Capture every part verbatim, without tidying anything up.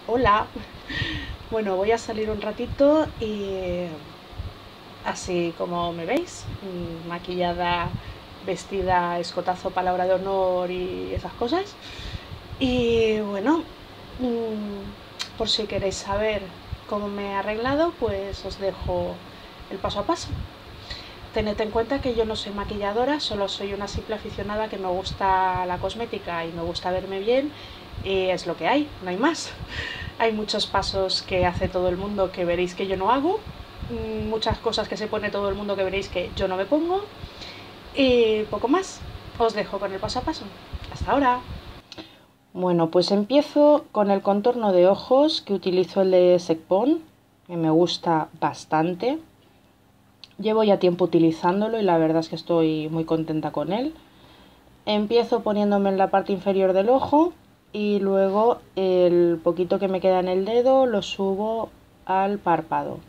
Hola, bueno, voy a salir un ratito y así como me veis, mm, maquillada, vestida, escotazo, palabra de honor y esas cosas. Y bueno, mm, por si queréis saber cómo me he arreglado, pues os dejo el paso a paso. Tened en cuenta que yo no soy maquilladora, solo soy una simple aficionada que me gusta la cosmética y me gusta verme bien, y es lo que hay, no hay más. Hay muchos pasos que hace todo el mundo que veréis que yo no hago, muchas cosas que se pone todo el mundo que veréis que yo no me pongo, y poco más. Os dejo con el paso a paso. Hasta ahora. Bueno, pues empiezo con el contorno de ojos, que utilizo el de Secpon, que me gusta bastante. Llevo ya tiempo utilizándolo y la verdad es que estoy muy contenta con él. Empiezo poniéndome en la parte inferior del ojo y luego el poquito que me queda en el dedo lo subo al párpado.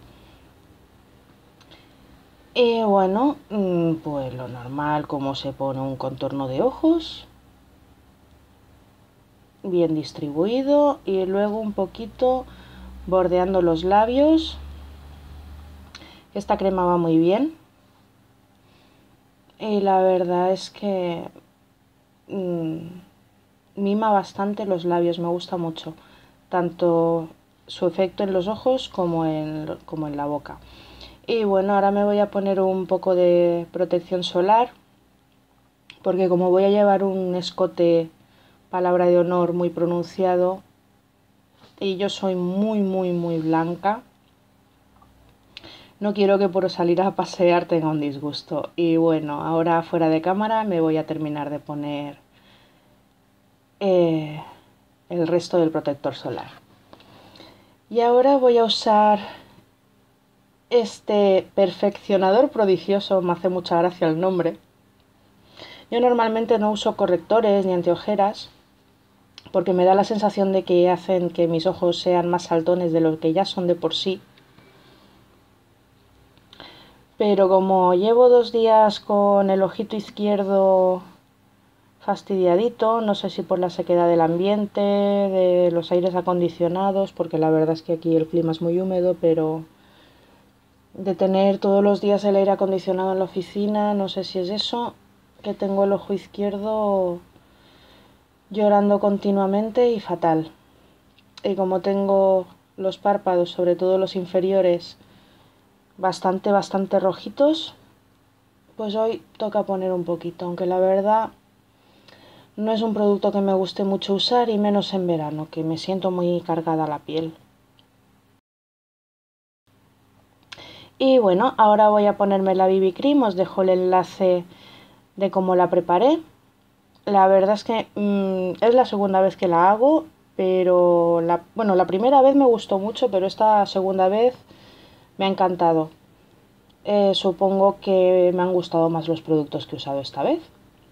Y bueno, pues lo normal, como se pone un contorno de ojos, bien distribuido, y luego un poquito bordeando los labios. Esta crema va muy bien y la verdad es que mmm, mima bastante los labios, me gusta mucho, tanto su efecto en los ojos como en, como en la boca. Y bueno, ahora me voy a poner un poco de protección solar, porque como voy a llevar un escote, palabra de honor, muy pronunciado, y yo soy muy muy muy blanca, no quiero que por salir a pasear tenga un disgusto. Y bueno, ahora fuera de cámara me voy a terminar de poner eh, el resto del protector solar. Y ahora voy a usar este perfeccionador prodigioso, me hace mucha gracia el nombre. Yo normalmente no uso correctores ni anteojeras porque me da la sensación de que hacen que mis ojos sean más saltones de lo que ya son de por sí. Pero como llevo dos días con el ojito izquierdo fastidiadito, no sé si por la sequedad del ambiente, de los aires acondicionados, porque la verdad es que aquí el clima es muy húmedo, pero de tener todos los días el aire acondicionado en la oficina, no sé si es eso, que tengo el ojo izquierdo llorando continuamente y fatal. Y como tengo los párpados, sobre todo los inferiores, bastante, bastante rojitos, pues hoy toca poner un poquito, aunque la verdad no es un producto que me guste mucho usar y menos en verano, que me siento muy cargada la piel. Y bueno, ahora voy a ponerme la B B Cream, os dejo el enlace de cómo la preparé. La verdad es que mmm, es la segunda vez que la hago, pero la, bueno, la primera vez me gustó mucho, pero esta segunda vez me ha encantado. Eh, supongo que me han gustado más los productos que he usado esta vez.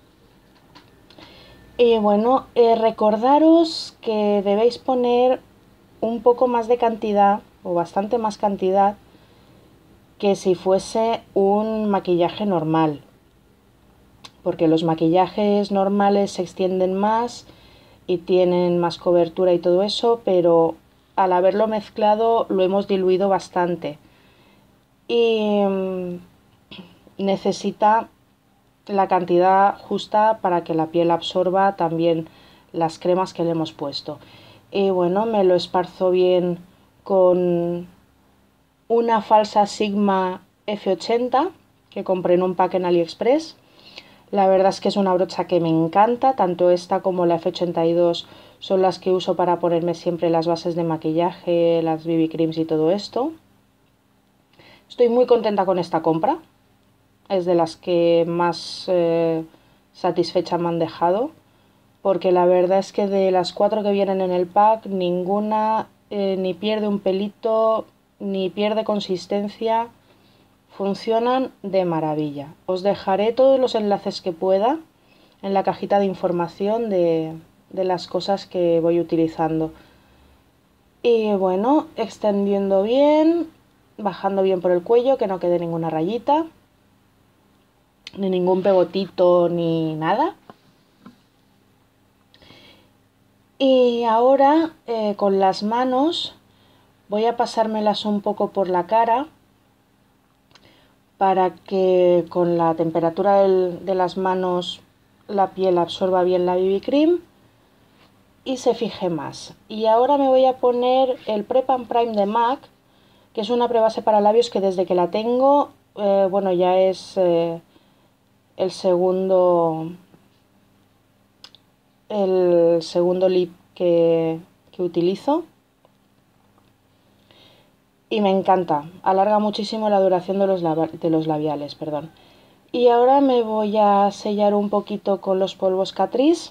Y bueno, eh, recordaros que debéis poner un poco más de cantidad, o bastante más cantidad, que si fuese un maquillaje normal, porque los maquillajes normales se extienden más y tienen más cobertura y todo eso, pero al haberlo mezclado lo hemos diluido bastante y mmm, necesita la cantidad justa para que la piel absorba también las cremas que le hemos puesto. Y bueno, me lo esparzo bien con una falsa Sigma F ochenta que compré en un pack en AliExpress. La verdad es que es una brocha que me encanta, tanto esta como la F ochenta y dos son las que uso para ponerme siempre las bases de maquillaje, las B B creams y todo esto. Estoy muy contenta con esta compra, es de las que más eh, satisfecha me han dejado, porque la verdad es que de las cuatro que vienen en el pack, ninguna eh, ni pierde un pelito, ni pierde consistencia, funcionan de maravilla. Os dejaré todos los enlaces que pueda en la cajita de información de, de las cosas que voy utilizando. Y bueno, extendiendo bien, bajando bien por el cuello, que no quede ninguna rayita, ni ningún pegotito, ni nada. Y ahora eh, con las manos voy a pasármelas un poco por la cara para que con la temperatura del, de las manos la piel absorba bien la B B Cream y se fije más. Y ahora me voy a poner el Prep and Prime de MAC, que es una prebase para labios que desde que la tengo, eh, bueno, ya es eh, el segundo el segundo lip que, que utilizo y me encanta, alarga muchísimo la duración de los, de los labiales, perdón. Y ahora me voy a sellar un poquito con los polvos Catrice.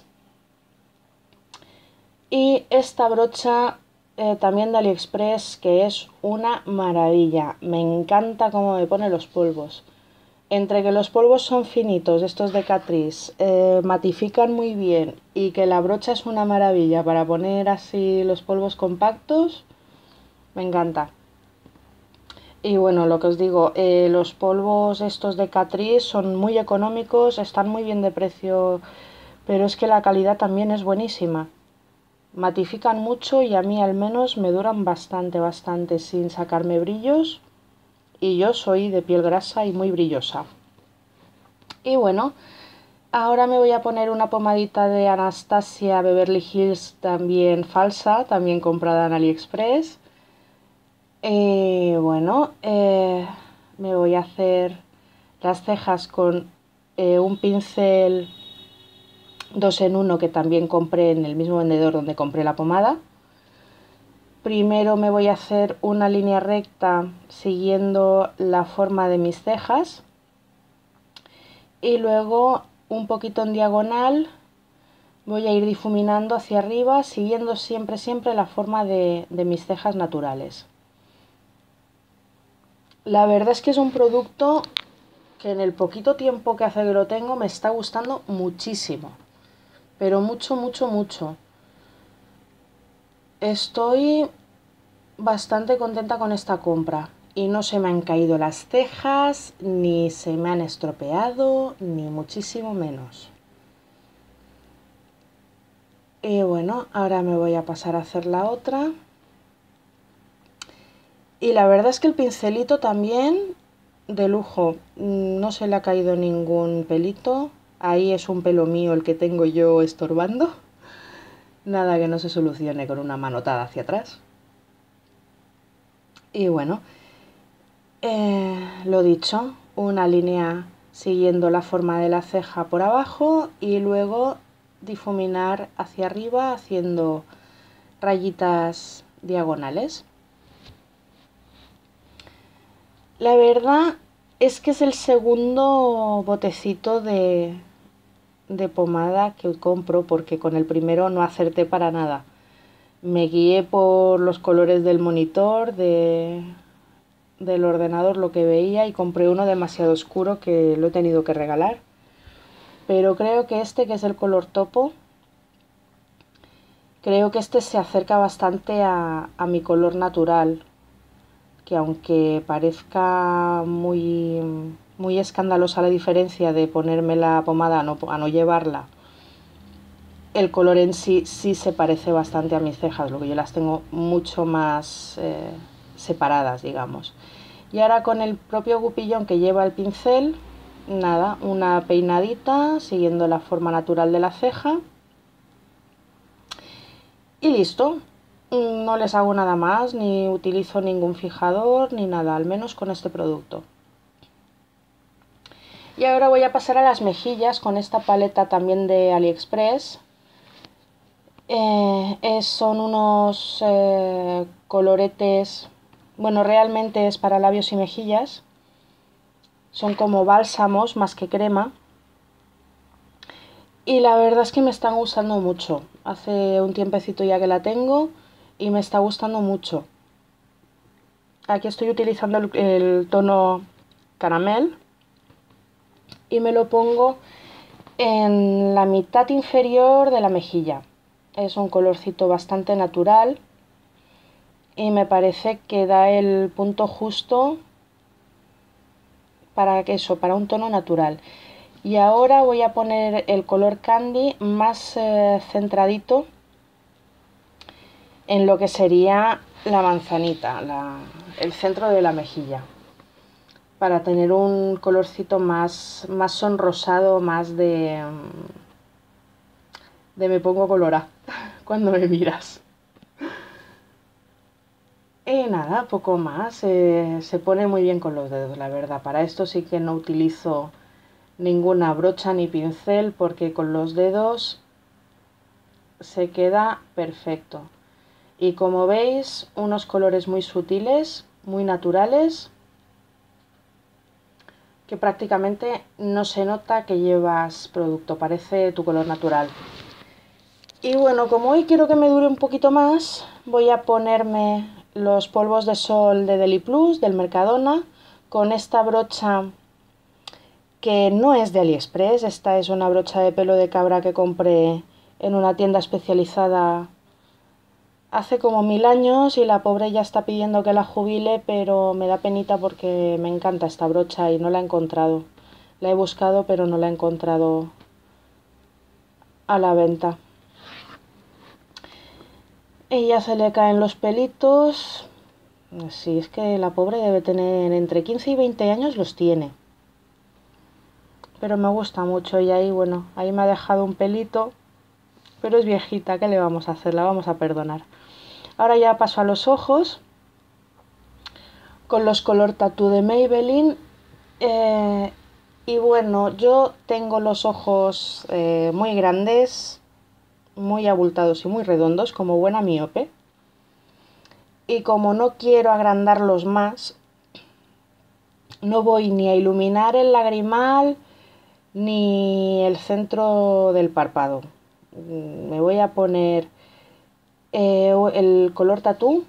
Y esta brocha eh, también de AliExpress, que es una maravilla. Me encanta cómo me pone los polvos. Entre que los polvos son finitos, estos de Catrice, eh, matifican muy bien y que la brocha es una maravilla para poner así los polvos compactos, me encanta. Y bueno, lo que os digo, eh, los polvos estos de Catrice son muy económicos, están muy bien de precio, pero es que la calidad también es buenísima. Matifican mucho y a mí al menos me duran bastante, bastante sin sacarme brillos. Y yo soy de piel grasa y muy brillosa. Y bueno, ahora me voy a poner una pomadita de Anastasia Beverly Hills también falsa, también comprada en AliExpress. Eh, bueno, eh, me voy a hacer las cejas con eh, un pincel dos en uno que también compré en el mismo vendedor donde compré la pomada. Primero me voy a hacer una línea recta siguiendo la forma de mis cejas y luego un poquito en diagonal voy a ir difuminando hacia arriba siguiendo siempre siempre la forma de, de mis cejas naturales. La verdad es que es un producto que en el poquito tiempo que hace que lo tengo me está gustando muchísimo, pero mucho, mucho, mucho. Estoy bastante contenta con esta compra y no se me han caído las cejas, ni se me han estropeado, ni muchísimo menos. Y bueno, ahora me voy a pasar a hacer la otra. Y la verdad es que el pincelito también de lujo, no se le ha caído ningún pelito. Ahí es un pelo mío el que tengo yo estorbando. Nada que no se solucione con una manotada hacia atrás. Y bueno, eh, lo dicho, una línea siguiendo la forma de la ceja por abajo y luego difuminar hacia arriba haciendo rayitas diagonales. La verdad es que es el segundo botecito de, de pomada que compro porque con el primero no acerté para nada. Me guié por los colores del monitor, de, del ordenador, lo que veía y compré uno demasiado oscuro que lo he tenido que regalar. Pero creo que este, que es el color topo, creo que este se acerca bastante a, a mi color natural, que aunque parezca muy, muy escandalosa la diferencia de ponerme la pomada a no, a no llevarla, el color en sí sí se parece bastante a mis cejas, lo que yo las tengo mucho más eh, separadas, digamos. Y ahora con el propio gupillón que lleva el pincel, nada, una peinadita siguiendo la forma natural de la ceja y listo. No les hago nada más, ni utilizo ningún fijador ni nada, al menos con este producto. Y ahora voy a pasar a las mejillas con esta paleta también de AliExpress. Eh, es, son unos eh, coloretes, bueno, realmente es para labios y mejillas. Son como bálsamos más que crema. Y la verdad es que me están gustando mucho. Hace un tiempecito ya que la tengo y me está gustando mucho. Aquí estoy utilizando el, el tono caramel y me lo pongo en la mitad inferior de la mejilla. Es un colorcito bastante natural y me parece que da el punto justo para eso, para un tono natural. Y ahora voy a poner el color candy más eh, centradito en lo que sería la manzanita, la, el centro de la mejilla, para tener un colorcito más, más sonrosado, más de, de me pongo colorada cuando me miras. Y nada, poco más, eh, se pone muy bien con los dedos, la verdad. Para esto sí que no utilizo ninguna brocha ni pincel porque con los dedos se queda perfecto. Y como veis, unos colores muy sutiles, muy naturales, que prácticamente no se nota que llevas producto, parece tu color natural. Y bueno, como hoy quiero que me dure un poquito más, voy a ponerme los polvos de sol de Deli Plus, del Mercadona, con esta brocha que no es de AliExpress. Esta es una brocha de pelo de cabra que compré en una tienda especializada hace como mil años y la pobre ya está pidiendo que la jubile, pero me da penita porque me encanta esta brocha y no la he encontrado. La he buscado, pero no la he encontrado a la venta. Y ya se le caen los pelitos. Sí, es que la pobre debe tener entre quince y veinte años, los tiene. Pero me gusta mucho y ahí, bueno, ahí me ha dejado un pelito. Pero es viejita, ¿qué le vamos a hacer? La vamos a perdonar. Ahora ya paso a los ojos. Con los color Tattoo de Maybelline. Eh, y bueno, yo tengo los ojos eh, muy grandes, muy abultados y muy redondos, como buena miope. Y como no quiero agrandarlos más, no voy ni a iluminar el lagrimal ni el centro del párpado. Me voy a poner eh, el color Tattoo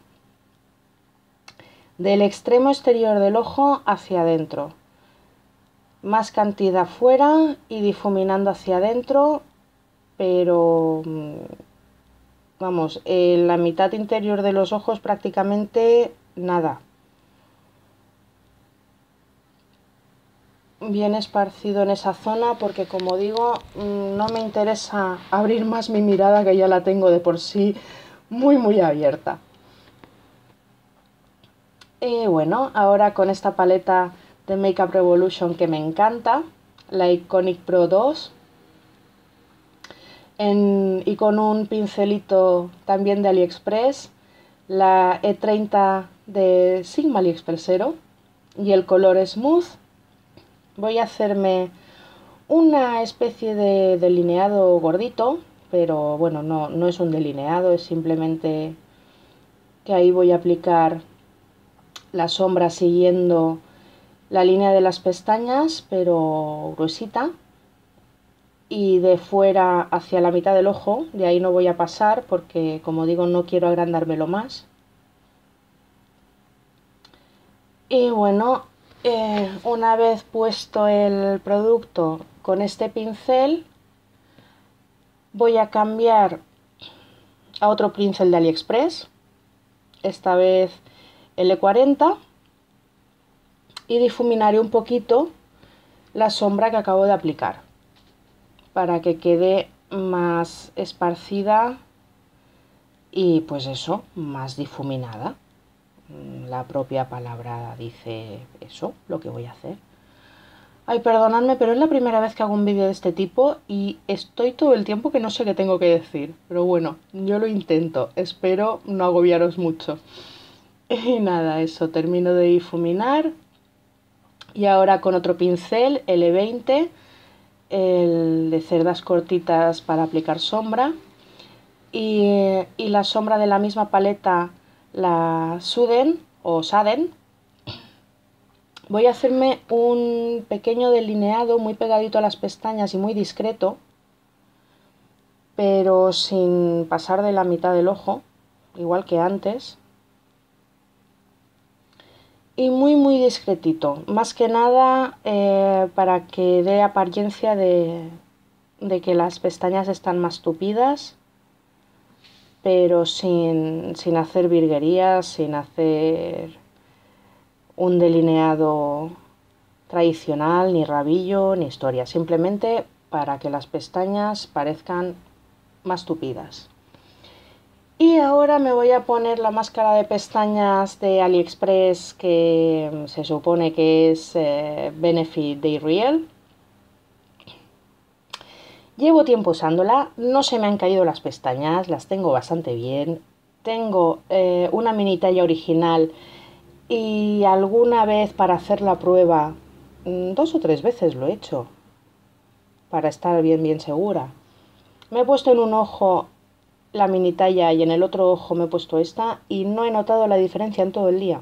del extremo exterior del ojo hacia adentro. Más cantidad fuera y difuminando hacia adentro, pero vamos, en la mitad interior de los ojos prácticamente nada. Bien esparcido en esa zona porque, como digo, no me interesa abrir más mi mirada, que ya la tengo de por sí muy muy abierta. Y bueno, ahora con esta paleta de Makeup Revolution que me encanta, la Iconic Pro dos, en, y con un pincelito también de AliExpress, la E treinta de Sigma AliExpressero y el color Smooth. Voy a hacerme una especie de delineado gordito, pero bueno, no, no es un delineado, es simplemente que ahí voy a aplicar la sombra siguiendo la línea de las pestañas, pero gruesita, y de fuera hacia la mitad del ojo. De ahí no voy a pasar porque, como digo, no quiero agrandármelo más. Y bueno, eh, una vez puesto el producto con este pincel, voy a cambiar a otro pincel de AliExpress, esta vez el E cuarenta, y difuminaré un poquito la sombra que acabo de aplicar para que quede más esparcida y pues eso, más difuminada. La propia palabra dice eso, lo que voy a hacer. Ay, perdonadme, pero es la primera vez que hago un vídeo de este tipo y estoy todo el tiempo que no sé qué tengo que decir. Pero bueno, yo lo intento, espero no agobiaros mucho. Y nada, eso, termino de difuminar. Y ahora con otro pincel, el E veinte, el de cerdas cortitas para aplicar sombra. Y, y la sombra de la misma paleta, la Suden o Saden. Voy a hacerme un pequeño delineado muy pegadito a las pestañas y muy discreto, pero sin pasar de la mitad del ojo, igual que antes. Y muy muy discretito, más que nada eh, para que dé apariencia de, de que las pestañas están más tupidas, pero sin, sin hacer virguerías, sin hacer un delineado tradicional, ni rabillo, ni historia, simplemente para que las pestañas parezcan más tupidas. Y ahora me voy a poner la máscara de pestañas de AliExpress, que se supone que es eh, Benefit Day Real. Llevo tiempo usándola, no se me han caído las pestañas, las tengo bastante bien. Tengo eh, una mini talla original y alguna vez para hacer la prueba, dos o tres veces lo he hecho, para estar bien bien segura. Me he puesto en un ojo la mini talla y en el otro ojo me he puesto esta y no he notado la diferencia en todo el día.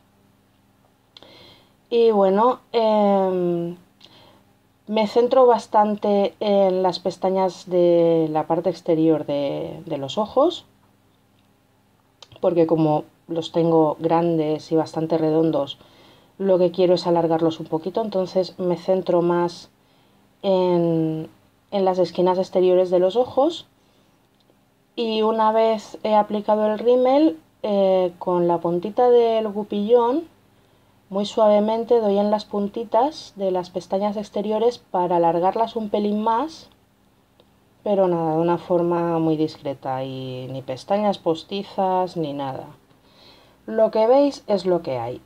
Y bueno, eh, me centro bastante en las pestañas de la parte exterior de, de los ojos, porque como los tengo grandes y bastante redondos, lo que quiero es alargarlos un poquito, entonces me centro más en, en las esquinas exteriores de los ojos. Y una vez he aplicado el rímel, eh, con la puntita del gupillón, muy suavemente doy en las puntitas de las pestañas exteriores para alargarlas un pelín más, pero nada, de una forma muy discreta, y ni pestañas postizas ni nada. Lo que veis es lo que hay.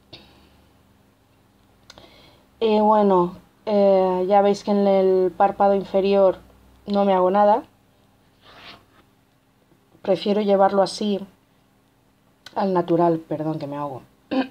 Y bueno, eh, ya veis que en el párpado inferior no me hago nada. Prefiero llevarlo así, al natural, perdón que me ahogo.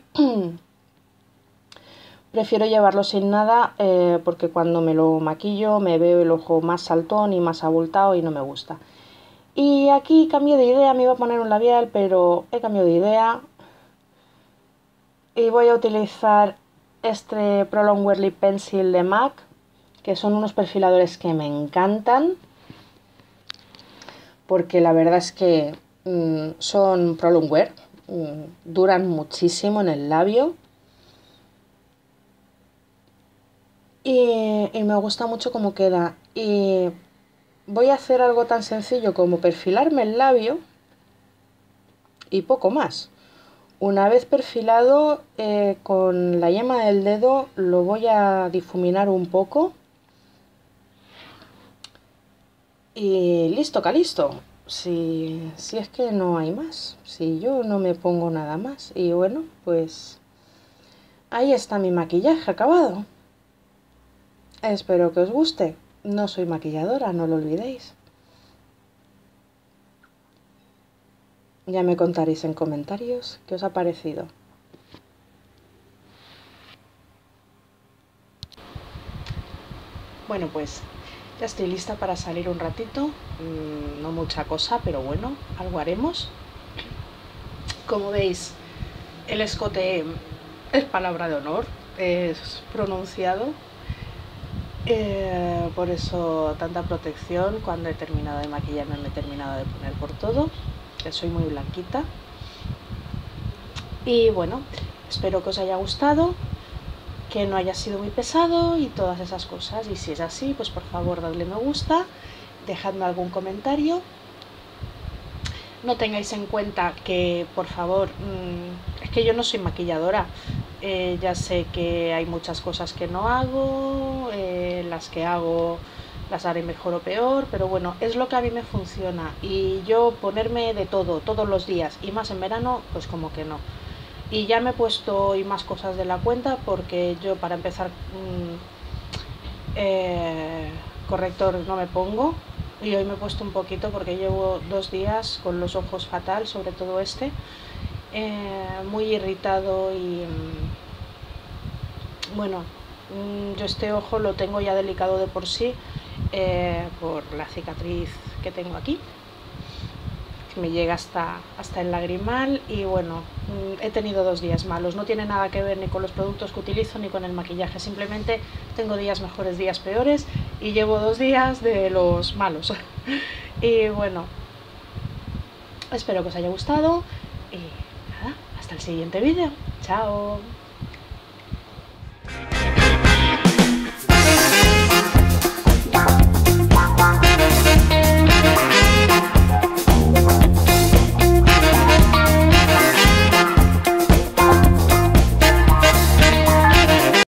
Prefiero llevarlo sin nada eh, porque cuando me lo maquillo me veo el ojo más saltón y más abultado y no me gusta. Y aquí cambié de idea, me iba a poner un labial, pero he cambiado de idea. Y voy a utilizar este Pro Longwear Lip Pencil de MAC, que son unos perfiladores que me encantan, porque la verdad es que mmm, son Pro Longwear, mmm, duran muchísimo en el labio. Y, y me gusta mucho cómo queda. Y voy a hacer algo tan sencillo como perfilarme el labio y poco más. Una vez perfilado, eh, con la yema del dedo lo voy a difuminar un poco. Y listo, calisto. Si, si es que no hay más. Si yo no me pongo nada más. Y bueno, pues ahí está mi maquillaje acabado. Espero que os guste. No soy maquilladora, no lo olvidéis. Ya me contaréis en comentarios qué os ha parecido. Bueno, pues ya estoy lista para salir un ratito. Mm, no mucha cosa, pero bueno, algo haremos. Como veis, el escote es palabra de honor, es pronunciado. Eh, por eso tanta protección. Cuando he terminado de maquillarme me he terminado de poner por todo, que soy muy blanquita. Y bueno, espero que os haya gustado, que no haya sido muy pesado y todas esas cosas. Y si es así, pues por favor dadle me gusta, dejadme algún comentario. No tengáis en cuenta que, por favor, mmm, es que yo no soy maquilladora. Eh, ya sé que hay muchas cosas que no hago, eh, las que hago las haré mejor o peor, pero bueno, es lo que a mí me funciona. Y yo ponerme de todo, todos los días, y más en verano, pues como que no. Y ya me he puesto hoy más cosas de la cuenta, porque yo para empezar mmm, eh, corrector no me pongo. Y hoy me he puesto un poquito porque llevo dos días con los ojos fatal, sobre todo este. Eh, muy irritado y mmm, bueno, mmm, yo este ojo lo tengo ya delicado de por sí, eh, por la cicatriz que tengo aquí, que me llega hasta, hasta el lagrimal. Y bueno, mmm, he tenido dos días malos, no tiene nada que ver ni con los productos que utilizo ni con el maquillaje, simplemente tengo días mejores, días peores, y llevo dos días de los malos. Y bueno, espero que os haya gustado y hasta el siguiente vídeo. Chao.